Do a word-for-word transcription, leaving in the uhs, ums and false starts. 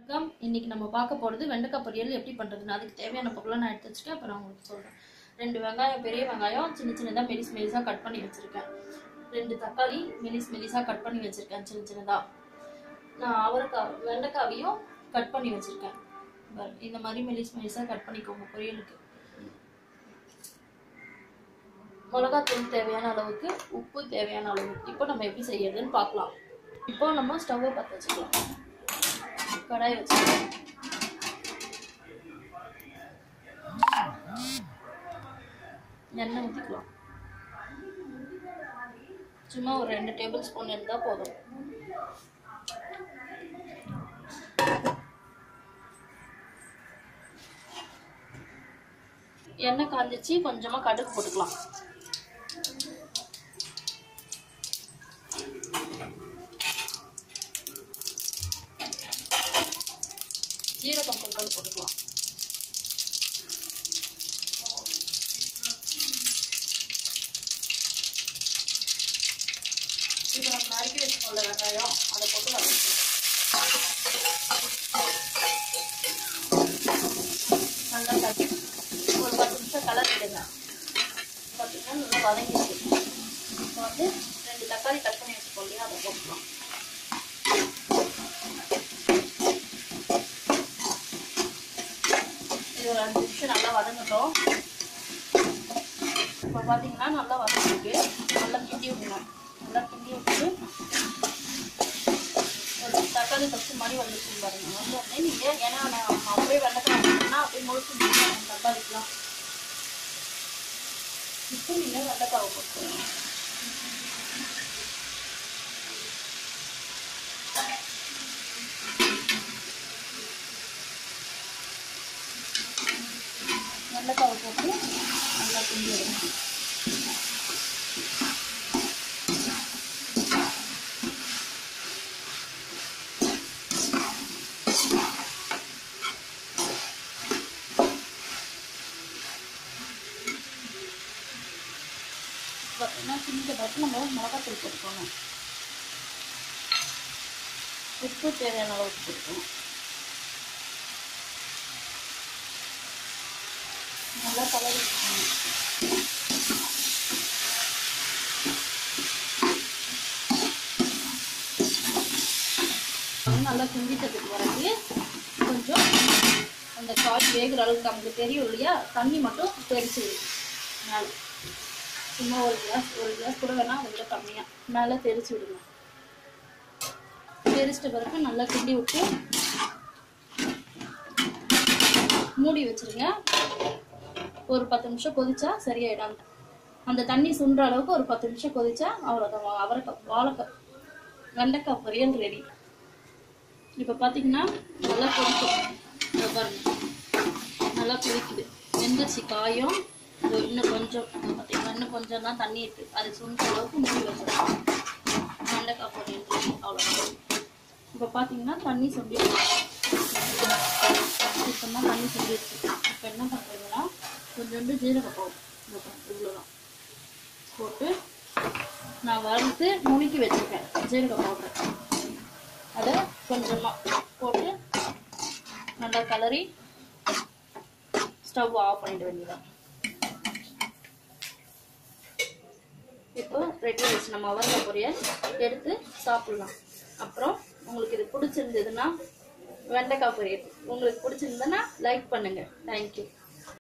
வணக்கம். இன்னைக்கு நம்ம பார்க்க போகிறது வெண்டைக்காய் பொரியல் எப்படி பண்ணுறதுன்னு. அதுக்கு தேவையான பொருளை நான் எடுத்து வச்சுக்கேன். அப்புறம் நான் உங்களுக்கு சொல்கிறேன். ரெண்டு வெங்காயம், பெரிய வெங்காயம் சின்ன சின்னதாக மெலிஸ் மெலிசாக கட் பண்ணி வச்சுருக்கேன். ரெண்டு தக்காளி மெலிஸ் மெலிசாக கட் பண்ணி வச்சுருக்கேன் சின்ன சின்னதாக. நான் அவரைக்காய் வெண்டைக்காவையும் கட் பண்ணி வச்சுருக்கேன். இந்த மாதிரி மெலிஸ் மெலிசாக கட் பண்ணிக்கோங்க பொரியலுக்கு. மிளகாத்தூள் தேவையான அளவுக்கு, உப்பு தேவையான அளவுக்கு. இப்போ நம்ம எப்படி செய்யறதுன்னு பார்க்கலாம். இப்போ நம்ம ஸ்டவ்வை பற்ற வச்சுக்கலாம். கடாய் வச்சுக்கலாம். எண்ணெய் ஊற்றிக்கலாம். சும்மா ஒரு ரெண்டு டேபிள் ஸ்பூன் இருந்தால் போதும். எண்ணெய் காஞ்சிச்சு, கொஞ்சமாக கடுகு போட்டுக்கலாம். ஜீரகம் கொஞ்சம் போட்டுக்கலாம். இப்போ நம்ம நறுக்கி வச்சுக்கோல வெங்காயம், அதை போட்டு வதக்கிக்கலாம். நல்லா தட்டி ஒரு பத்து நிமிஷம் கலர் விடுங்க. பார்த்தீங்கன்னா நல்லா வதங்கிடுச்சு. இப்போ வந்து ரெண்டு தக்காளி கட் பண்ணி வச்சுக்கோ இல்லையா, அதை போட்டுக்கலாம். இது ஒரு அஞ்சு நிமிஷம் நல்லா வதங்கட்டும். இப்போ பார்த்தீங்கன்னா நல்லா வதங்கிருக்கு. நல்லா கிண்டி விடணும். நல்லா கிண்டி விட்டு ஒரு தக்காளி பச்சை மாதிரி வந்துச்சு பாருங்க. வந்து அப்படியே நீங்கள் ஏன்னா நான் அப்படியே வெண்டைக்காய் வச்சுன்னா அப்படியே முழுக்க தக்காளிக்கலாம். இப்போ நீங்கள் வெண்டைக்காவை போட்டுக்கணும். வெண்டைக்காவை போட்டு நல்லா கிண்டி விடணும். பார்த்தீங்கன்னா கிண்ட பார்த்து நம்ம மிளகாத்தூள் போட்டுக்கணும். உப்பு தேவையான அளவுக்கு போட்டுக்கணும். நல்லா கலரி நல்லா கிண்டிட்டதுக்கு வரது கொஞ்சம் அந்த காய் வேகிற அளவுக்கு நமக்கு தெரியும் இல்லையா, தண்ணி மட்டும் தெரிச்சு மேலே சும்மா ஒரு கிளாஸ் ஒரு கிளாஸ் கூட வேணால் அதை விட கம்மியாக மேலே தெரிச்சு விடுங்க. தெரிச்சிட்ட பிறகு நல்லா கிண்டி விட்டு மூடி வச்சுருங்க. ஒரு பத்து நிமிஷம் கொதிச்சா சரியாயிடும். அந்த தண்ணி சுண்டுற அளவுக்கு ஒரு பத்து நிமிஷம் கொதிச்சா அவ்வளோதான். அவரைக்காய் வாழைக்காய் வெண்டைக்காய் பொரியல் ரெடி. இப்போ பார்த்தீங்கன்னா நல்லா கொதிக்கும் பாருங்க. நல்லா கொதிக்குது. வெந்துருச்சு காயும். இன்னும் கொஞ்சம் பார்த்தீங்கன்னா இன்னும் கொஞ்சம் தான் தண்ணி இருக்குது. அது சுண்டுற அளவுக்கு மூடி வச்சிடலாம். வெண்டைக்காய் பொரியல் ரெடி. அவ்வளோதான். இப்போ பார்த்தீங்கன்னா தண்ணி சுண்டிடுச்சு. இப்போ தான் தண்ணி சுண்டிடுச்சு. இப்போ என்ன பண்ணுறதுன்னா கொஞ்சோண்டு ஜீரக பவுடர் இவ்வளோதான் போட்டு நான் வறுத்து நுணுக்கி வச்சுருக்கேன். ஜீரக பவுடர் அதை கொஞ்சமாக போட்டு நல்லா கலரி ஸ்டவ் ஆஃப் பண்ணிட வேண்டியதான். இப்போ ரெடி ஆயிடுச்சு நம்ம அவரைக்காய் பொரியல். எடுத்து சாப்பிடலாம். அப்புறம் உங்களுக்கு இது பிடிச்சிருந்ததுன்னா வெண்டைக்காய் பொரியல் உங்களுக்கு பிடிச்சிருந்ததுன்னா லைக் பண்ணுங்கள். தேங்க்யூ.